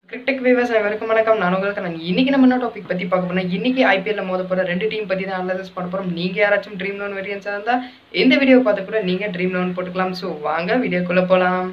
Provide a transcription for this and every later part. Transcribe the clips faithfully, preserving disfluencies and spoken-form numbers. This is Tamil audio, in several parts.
கிரிக்கெட் வியூவர்ஸ் அனைவருக்கும் வணக்கம். நான் உங்களுக்கு நான் இன்னைக்கு நம்ம என்ன டாபிக் பத்தி பார்க்க போறோம். இன்னைக்கு ஐபிஎல்ல மோத போற ரெண்டு டீம் பத்தி தான் அனலைஸ் பண்ண போறோம். நீங்க யாராச்சும் ட்ரீம் லோன் வேரியன்ஸா இருந்தா இந்த வீடியோ பார்த்து கூட நீங்க ட்ரீம் லோன் போட்டுக்கலாம். ஸோ வாங்க வீடியோக்குள்ள போலாம்.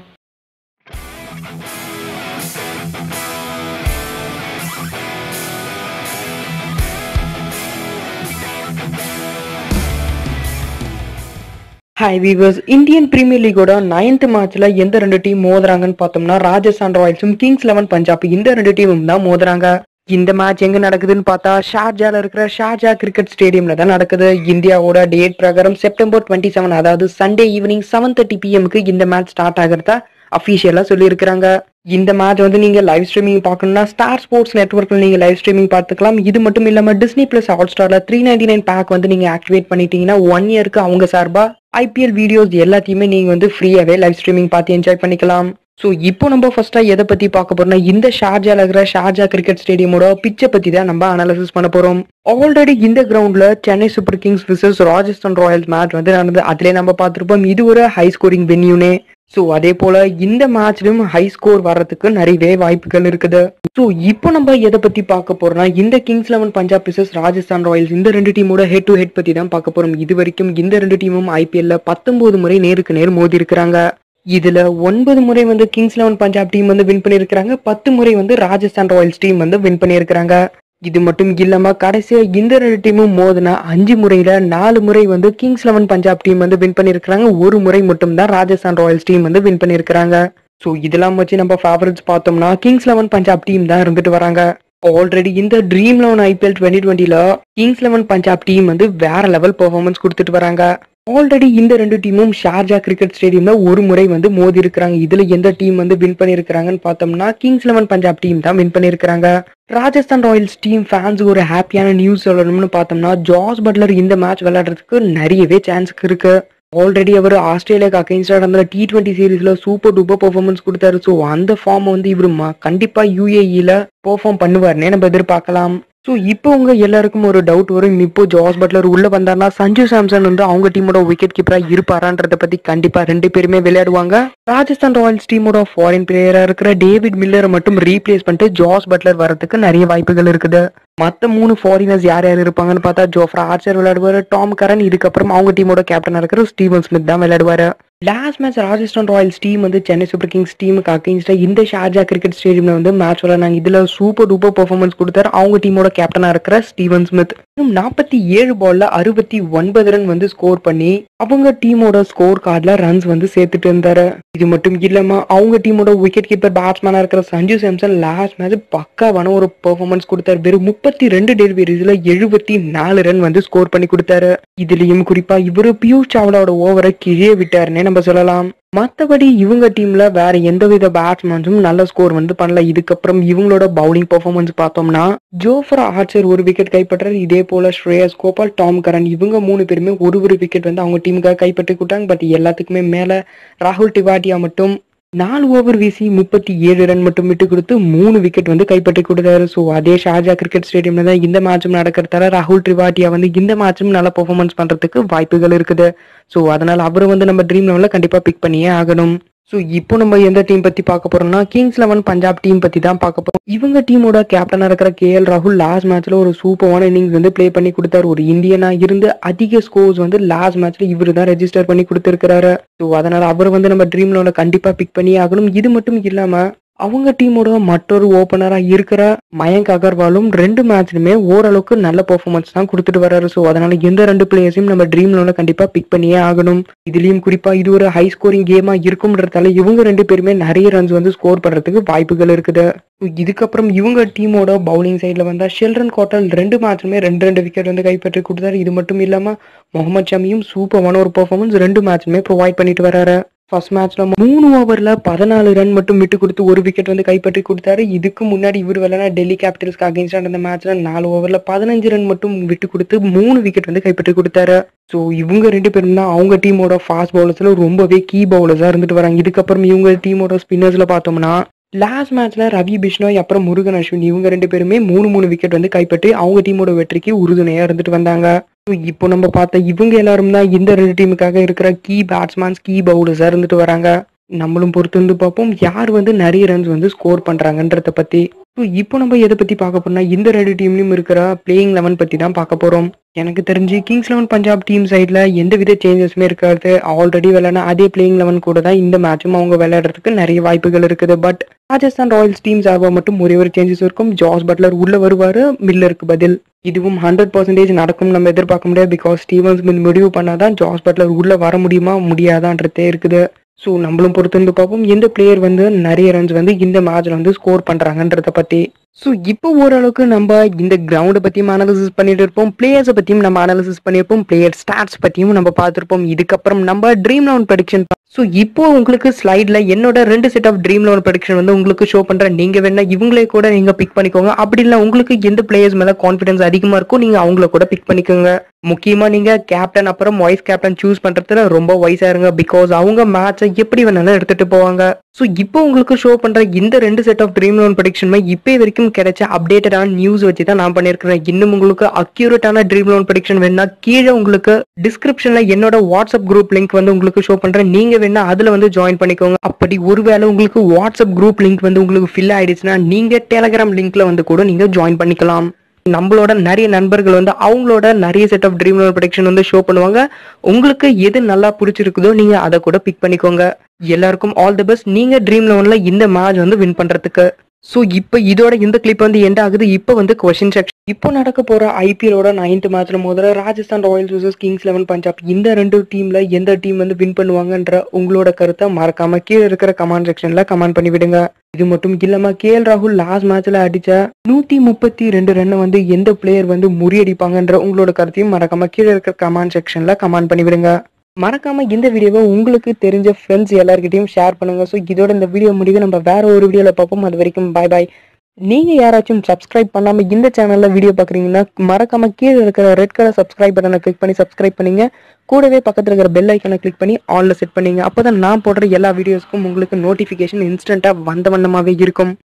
Hi viewers, Indian Premier League ஓட ninth matchல எந்த ரெண்டு டீம் மோதுறாங்கன்னு பார்த்தோம்னா ராஜஸ்தான் ராயல்ஸும் கிங்ஸ் லெவன் பஞ்சாப் இந்த ரெண்டு டீமும் தான் மோதுறாங்க. இந்த மேட்ச் எங்க நடக்குதுன்னு பார்த்தா ஷார்ஜால இருக்கிற ஷார்ஜா கிரிக்கெட் ஸ்டேடியம்ல தான் நடக்குது. இந்தியாவோட டேட் பிரகாரம் செப்டம்பர் டுவெண்ட்டி செவன் அதாவது சண்டே ஈவினிங் செவன் தேர்ட்டி பிஎம்க்கு இந்த மேட்ச் ஸ்டார்ட் ஆகிறதா அஃபிஷியலா சொல்லி இருக்கிறாங்க. இந்த மேட்ச் வந்து நீங்க லைவ் ஸ்ட்ரீமிங் பார்க்கணும்னா ஸ்டார் ஸ்போர்ட்ஸ் நெட்வொர்க்ல நீங்க லைவ் ஸ்ட்ரீமிங் பார்த்துக்கலாம். இது மட்டும் இல்லாம டிஸ்னி பிளஸ் ஹாட் ஸ்டார்ல த்ரீ நைன்டி நைன் பேக் வந்து நீங்க ஆக்டிவேட் பண்ணிட்டீங்கன்னா ஒன் இயருக்கு அவங்க சார்பா ஐபிஎல் வீடியோஸ் எல்லாத்தையுமே நீங்க வந்து ஃப்ரீயாவே லைவ் ஸ்ட்ரீமிங் பார்த்து என்ஜாய் பண்ணிக்கலாம். ஸோ இப்போ நம்ம ஃபர்ஸ்டா எதை பத்தி பார்க்க போறோம்னா இந்த ஷார்ஜால இருக்கிற ஷார்ஜா கிரிக்கெட் ஸ்டேடியமோட பிச்சை பத்தி தான் நம்ம அனாலிசிஸ் பண்ண போறோம். ஆல்ரெடி இந்த கிரவுண்ட்ல Chennai Super Kings versus Rajasthan Royals match வந்து நடந்தது. அதுல நம்ம பார்த்திருப்போம் இது ஒரு ஹை ஸ்கோரிங் வென்யூனே. ஸோ அதே போல இந்த மேட்ச்லயும் ஹை ஸ்கோர் வர்றதுக்கு நிறையவே வாய்ப்புகள் இருக்குது. ஸோ இப்போ நம்ம எதை பத்தி பார்க்க போறோம்னா இந்த Kings Eleven Punjab versus Rajasthan Royals இந்த ரெண்டு டீமோட ஹெட் டு ஹெட் பத்தி தான் பார்க்க போறோம். இது வரைக்கும் இந்த ரெண்டு டீமும் ஐபிஎல்ல பத்தொன்பது முறை நேருக்கு நேர் மோதி இருக்கிறாங்க. இதுல ஒன்பது முறை வந்து கிங்ஸ் லெவன் பஞ்சாப் டீம் வந்து வின் பண்ணிருக்காங்க, பத்து முறை வந்து ராஜஸ்தான் ராயல்ஸ் டீம் வந்து வின் பண்ணிருக்காங்க. இது மட்டும் இல்லாம கடைசியா இந்த ரெண்டு டீமும் மோதினா அஞ்சு முறையில நாலு முறை வந்து கிங்ஸ் லெவன் பஞ்சாப் டீம் வந்து வின் பண்ணிருக்காங்க, ஒரு முறை மட்டும் தான் ராஜஸ்தான் ராயல்ஸ் டீம் வந்து வின் பண்ணிருக்காங்க. சோ இதெல்லாம் வச்சு நம்ம ஃபேவரட்ஸ் பார்த்தோம்னா கிங்ஸ் லெவன் பஞ்சாப் டீம் தான் இருந்துட்டு வராங்க. ஆல்ரெடி இந்த ட்ரீம் லெவன் ஐபிஎல் டுவெண்ட்டி டுவெண்ட்டில கிங்ஸ் லெவன் பஞ்சாப் டீம் வந்து வேற லெவல் பெர்ஃபார்மன்ஸ் கொடுத்துட்டு வராங்க. ஆல்ரெடி இந்த ரெண்டு டீமும் ஷார்ஜா கிரிக்கெட் ஸ்டேடியம்ல ஒரு முறை வந்து மோதி இருக்கிறாங்க. இதுல எந்த டீம் வந்து வின் பண்ணிருக்காங்கன்னு பார்த்தோம்னா கிங்ஸ் லெவன் பஞ்சாப் டீம் தான் வின் பண்ணிருக்காங்க. ராஜஸ்தான் ராயல்ஸ் டீம் ஃபேன்ஸ் ஒரு ஹாப்பியான நியூஸ் சொல்லணும்னு பார்த்தோம்னா ஜாஸ் பட்லர் இந்த மேட்ச் விளையாடுறதுக்கு நிறையவே சான்ஸ் இருக்கு. ஆல்ரெடி அவர் ஆஸ்திரேலியாவுக்கு அகைன்ஸ்டா நடந்த டி டுவெண்ட்டி சீரீஸ்ல சூப்பர் டூப்பர் பெர்ஃபார்மன்ஸ் கொடுத்தாரு. ஸோ அந்த ஃபார்ம் வந்து இவரு கண்டிப்பா யூஏஇல பெர்ஃபார்ம் பண்ணுவார்னே நம்ம எதிர்பார்க்கலாம். ஸோ இப்போ உங்க எல்லாருக்கும் ஒரு டவுட் வரும், இப்போ ஜாஸ் பட்லர் உள்ள வந்தாருன்னா சஞ்சு சாம்சன் வந்து அவங்க டீமோட விக்கெட் கீப்பரா இருப்பாரான்றத பத்தி கண்டிப்பா ரெண்டு பேருமே விளையாடுவாங்க. ராஜஸ்தான் ராயல்ஸ் டீமோட ஃபாரின் பிளேயரா இருக்கிற டேவிட் மில்லரை மட்டும் ரீப்ளேஸ் பண்ணிட்டு ஜாஸ் பட்லர் வரதுக்கு நிறைய வாய்ப்புகள் இருக்குது. மற்ற மூணு ஃபாரினர்ஸ் யார் யார் இருப்பாங்கன்னு பார்த்தா ஜோஃப்ரா ஆர்ச்சர் விளையாடுவாரு, டாம் கரன், இதுக்கப்புறம் அவங்க டீமோட கேப்டனா இருக்கிற ஸ்டீவன் ஸ்மித் தான் விளையாடுவாரு. Last match Rajasthan Royals team வந்து சென்னை சூப்பர் கிங்ஸ் டீமுக்கு அகைன்ஸ்டா இந்த ஷார்ஜா கிரிக்கெட் ஸ்டேடியம்ல வந்து மேட்ச் விளையாடுறாங்க. இதுல சூப்பர் டூப்பர் பெர்ஃபார்மன்ஸ் கொடுத்தாரு அவங்க டீமோட கேப்டனா இருக்கிற ஸ்டீவன் ஸ்மித். நாற்பத்தி ஏழு பால்ல அறுபத்தி ஒன்பது ரன் வந்து ஸ்கோர் பண்ணி அவங்க டீமோட ஸ்கோர் கார்டுல ரன்ஸ் வந்து சேர்த்துட்டு இருந்தாரு. இது மட்டும் இல்லாம அவங்க டீமோட விக்கெட் கீப்பர் பேட்ஸ்மேனா இருக்கிற சஞ்சு சாம்சன் லாஸ்ட் மேட்ச் பக்காவான ஒரு பெர்ஃபார்மன்ஸ் கொடுத்தாரு. வெறும் முப்பத்தி ரெண்டு டெலிவரிஸ்ல எழுபத்தி நாலு ரன் வந்து ஸ்கோர் பண்ணி கொடுத்தாரு. இதுலயும் குறிப்பா இவரு பியூஷ் சாவ்லாவோட ஓவரை கீழே விட்டாருன்னே நம்ம சொல்லலாம். மற்றபடி இவங்க டீம்ல வேற எந்தவித பேட்ஸ்மேன்ஸும் நல்ல ஸ்கோர் வந்து பண்ணல. இதுக்கப்புறம் இவங்களோட பவுலிங் பெர்ஃபார்மன்ஸ் பார்த்தோம்னா ஜோஃப்ரா ஆர்ச்சர் ஒரு விக்கெட் கைப்பற்றாரு, இதே போல ஸ்ரேயஸ் கோபால், டாம் கரன் இவங்க மூணு பேருமே ஒரு ஒரு விக்கெட் வந்து அவங்க டீமுக்காக கைப்பற்றி கொடுத்தாங்க. பட் எல்லாத்துக்குமே மேல ராகுல் திவாட்டியா மட்டும் நாலு ஓவர் வீசி முப்பத்தி ஏழு ரன் மட்டும் விட்டு கொடுத்து மூணு விக்கெட் வந்து கைப்பற்றி கொடுத்தாரு. ஸோ அதே ஷார்ஜா கிரிக்கெட் ஸ்டேடியம்ல தான் இந்த மேட்சும் நடக்கிறதால ராகுல் திவாட்டியா வந்து இந்த மேட்சும் நல்ல பெர்ஃபார்மன்ஸ் பண்றதுக்கு வாய்ப்புகள் இருக்குது. ஸோ அதனால அவரை வந்து நம்ம ட்ரீம் லெவல்ல கண்டிப்பா பிக் பண்ணியே ஆகணும். ஸோ இப்போ நம்ம எந்த டீம் பத்தி பார்க்க போறோம்னா கிங்ஸ் லெவன் பஞ்சாப் டீம் பத்தி தான் பார்க்க போறோம். இவங்க டீமோட கேப்டனா இருக்கிற கே எல் ராகுல் லாஸ்ட் மேட்ச்ல ஒரு சூப்பரான இன்னிங்ஸ் வந்து பிளே பண்ணி கொடுத்தாரு. ஒரு இந்தியனா இருந்து அதிக ஸ்கோர்ஸ் வந்து லாஸ்ட் மேட்ச்ல இவரு தான் ரெஜிஸ்டர் பண்ணி கொடுத்திருக்கிறாரு. ஸோ அதனால அவர் வந்து நம்ம ட்ரீம் லெவல்ல கண்டிப்பா பிக் பண்ணி ஆகணும். இது மட்டும் இல்லாம அவங்க டீமோட மற்றொரு ஓபனரா இருக்கிற மயங்க் அகர்வாலும் ரெண்டு மேட்ச்லுமே ஓரளவுக்கு நல்ல பெர்ஃபார்மன்ஸ் தான் கொடுத்துட்டு வர்றாரு. ஸோ அதனால எந்த ரெண்டு பிளேயர்ஸையும் நம்ம ட்ரீம் லெவல்ல கண்டிப்பா பிக் பண்ணியே ஆகணும். இதுலயும் குறிப்பா இது ஒரு ஹை ஸ்கோரிங் கேமா இருக்கும்ன்றதால இவங்க ரெண்டு பேருமே நிறைய ரன்ஸ் வந்து ஸ்கோர் பண்றதுக்கு வாய்ப்புகள் இருக்குது. இதுக்கப்புறம் இவங்க டீமோட பவுலிங் சைட்ல வந்தா ஷெல்டன் கோட்டல் ரெண்டு மேட்ச்லுமே ரெண்டு ரெண்டு விக்கெட் வந்து கைப்பற்றி கொடுத்தாரு. இது மட்டும் இல்லாம முகமது ஷமியும் சூப்பரான ஒரு பெர்ஃபார்மன்ஸ் ரெண்டு மேட்ச்லுமே ப்ரொவைட் பண்ணிட்டு வர்றாரு. ஃபர்ஸ்ட் மேட்ச்ல மூணு ஓவர்ல பதினாலு ரன் மட்டும் விட்டு கொடுத்து ஒரு விக்கெட் வந்து கைப்பற்றி கொடுத்தாரு. இதுக்கு முன்னாடி இவர் விளையாட டெல்லி கேபிட்டல்ஸ்க்கு அகைன்ஸ்டா அந்த மேட்ச்ல நாலு ஓவர்ல பதினஞ்சு ரன் மட்டும் விட்டு கொடுத்து மூணு விக்கெட் வந்து கைப்பற்றி கொடுத்தாரு. ஸோ இவங்க ரெண்டு பேரும் தான் அவங்க டீமோட ஃபாஸ்ட் பவுலர்ஸ்ல ரொம்பவே கீ பவுலர்ஸா இருந்துட்டு வராங்க. இதுக்கப்புறம் இவங்க டீமோட ஸ்பின்னர்ஸ்ல பார்த்தோம்னா லாஸ்ட் மேட்ச்ல ரவி பிஷ்ணோய் அப்புறம் முருகன் அஸ்வின் இவங்க ரெண்டு பேருமே மூணு மூணு விக்கெட் வந்து கைப்பற்றி அவங்க டீமோட வெற்றிக்கு உறுதுணையா இருந்துட்டு வந்தாங்க. இப்போ நம்ம பார்த்த இவங்க எல்லாரும் தான் இந்த ரெண்டு டீமுக்காக இருக்கிற கீ பேட்ஸ்மேன்ஸ் கீ பவுலர்ஸா இருந்துட்டு வராங்க. நம்மளும் பொறுத்து வந்து பார்ப்போம் யார் வந்து நிறைய ரன்ஸ் வந்து ஸ்கோர் பண்றாங்கன்றத பத்தி. ஸோ இப்போ நம்ம எதை பத்தி பார்க்க போறோம்னா இந்த ரெண்டு டீம்லயும் இருக்கிற பிளேயிங் லெவன் பத்தி தான் பார்க்க போறோம். எனக்கு தெரிஞ்சு கிங்ஸ் லெவன் பஞ்சாப் டீம் சைட்ல எந்த வித சேஞ்சஸுமே இருக்காது. ஆல்ரெடி விளையாட அதே பிளேயிங் லெவன் கூட தான் இந்த மேட்சும் அவங்க விளையாடுறதுக்கு நிறைய வாய்ப்புகள் இருக்குது. பட் ராஜஸ்தான் ராயல்ஸ் டீம் சார்பா மட்டும் ஒரே ஒரு சேஞ்சஸ் இருக்கும். ஜாஸ் பட்லர் உள்ள வருவாரு மில்லருக்கு பதில். இதுவும் ஹண்ட்ரட் பர்சன்டேஜ் நடக்கும் நம்ம எதிர்பார்க்க முடியாது. பிகாஸ் ஸ்டீவன்ஸ் முடிவு பண்ணாதான் ஜாஸ் பட்லர் உள்ள வர முடியுமா முடியாதான்றதே இருக்குது. ஸோ நம்மளும் பொறுத்து வந்து பார்ப்போம் எந்த பிளேயர் வந்து நிறைய ரன்ஸ் வந்து இந்த மேட்ச்ல வந்து ஸ்கோர் பண்றாங்கன்றத பத்தி. ஸோ இப்போ ஓரளவுக்கு நம்ம இந்த கிரவுண்டை பத்தியும் அனாலிசிஸ் பண்ணிட்டு இருப்போம், பிளேயர்ஸை பத்தியும் நம்ம அனாலிசிஸ் பண்ணியிருப்போம், பிளேயர் ஸ்டாட்ஸ் பத்தியும் நம்ம பார்த்துருப்போம். இதுக்கப்புறம் நம்ம ட்ரீம் லெவன் ப்ரெடிக்ஷன். ஸோ இப்போ உங்களுக்கு ஸ்லைட்ல என்னோட ரெண்டு set of Dream Eleven prediction வந்து உங்களுக்கு ஷோ பண்றேன். நீங்க வேணா இவங்களே கூட நீங்க பிக் பண்ணிக்கோங்க. அப்படி இல்லை உங்களுக்கு எந்த பிளேயர்ஸ் மேல கான்ஃபிடன்ஸ் அதிகமா இருக்கும் நீங்க அவங்கள கூட பிக் பண்ணிக்கோங்க. முக்கியமா நீங்க கேப்டன் அப்புறம் வைஸ் கேப்டன் சூஸ் பண்றதுல ரொம்ப வைஸா இருங்க. பிகாஸ் அவங்க மேட்சை எப்படி வேணாலும் எடுத்துட்டு போவாங்க. ஸோ இப்போ உங்களுக்கு ஷோ பண்ற இந்த ரெண்டு set of Dream Eleven prediction இப்போ வரைக்கும் கிடைச்ச அப்டேட்டடான நியூஸ் வச்சு தான் நான் பண்ணியிருக்கிறேன். இன்னும் உங்களுக்கு அக்யூரேட்டான ட்ரீம் லெவன் ப்ரெடிக்ஷன் வேணா கீழே உங்களுக்கு டிஸ்கிரிப்ஷன்ல என்னோட வாட்ஸ்அப் குரூப் லிங்க் வந்து உங்களுக்கு ஷோ பண்றேன். நீங்க வேணா அதுல வந்து ஜாயின் பண்ணிக்கோங்க. அப்படி ஒருவேளை உங்களுக்கு வாட்ஸ்அப் குரூப் லிங்க் வந்து உங்களுக்கு ஃபில் ஆயிடுச்சுன்னா நீங்க டெலகிராம் லிங்க்ல வந்து கூட நீங்க ஜாயின் பண்ணிக்கலாம். நம்மளோட நிறைய நண்பர்கள் வந்து அவங்களோட நிறைய set of Dream Eleven prediction வந்து ஷோ பண்ணுவாங்க. உங்களுக்கு எது நல்லா பிடிச்சிருக்குதோ நீங்க அதை கூட பிக் பண்ணிக்கோங்க. எல்லாருக்கும் ஆல் தி பெஸ்ட் நீங்க ட்ரீம் லெவன்ல இந்த மேட்ச் வந்து வின் பண்றதுக்கு. ஸோ இப்போ இதோட இந்த கிளிப் வந்து எண்ட் ஆகுது. இப்போ வந்து கொஸ்டின் செக்ஷன். இப்போ நடக்க போற ஐபிஎலோட நைன்த் மேட்ச்ல முதல்ல Rajasthan Royals versus Kings Eleven Punjab இந்த ரெண்டு டீம்ல எந்த டீம் வந்து வின் பண்ணுவாங்கன்ற உங்களோட கருத்தை மறக்காம கீழே இருக்கிற கமெண்ட் செக்ஷன்ல கமெண்ட் பண்ணி விடுங்க. இது மட்டும் இல்லாம கே எல் ராகுல் லாஸ்ட் மேட்ச்ல அடிச்ச நூத்தி முப்பத்தி ரெண்டு ரன் வந்து எந்த பிளேயர் வந்து முறியடிப்பாங்கன்ற உங்களோட கருத்தையும் மறக்காம கீழே இருக்கிற கமெண்ட் செக்ஷன்ல கமெண்ட் பண்ணி விடுங்க. மறக்காம இந்த வீடியோவை உங்களுக்கு தெரிஞ்ச ஃப்ரெண்ட்ஸ் எல்லார்கிட்டையும் ஷேர் பண்ணுங்க. ஸோ இதோட இந்த வீடியோ முடிவு நம்ம வேற ஒரு வீடியோல பார்ப்போம். அது வரைக்கும் பாய் பாய். நீங்க யாராச்சும் சப்ஸ்கிரைப் பண்ணாம இந்த சேனல்ல வீடியோ பாக்குறீங்கன்னா மறக்காம கீழே இருக்கிற ரெட் கலர் சப்ஸ்கிரைப் பட்டனை கிளிக் பண்ணி சப்ஸ்கிரைப் பண்ணீங்க. கூடவே பக்கத்துல இருக்கிற பெல் ஐக்கனை கிளிக் பண்ணி ஆன்ல செட் பண்ணீங்க. அப்பதான் நான் போடுற எல்லா வீடியோஸ்க்கும் உங்களுக்கு நோட்டிபிகேஷன் இன்ஸ்டன்டா வந்த வண்ணமாவே இருக்கும்.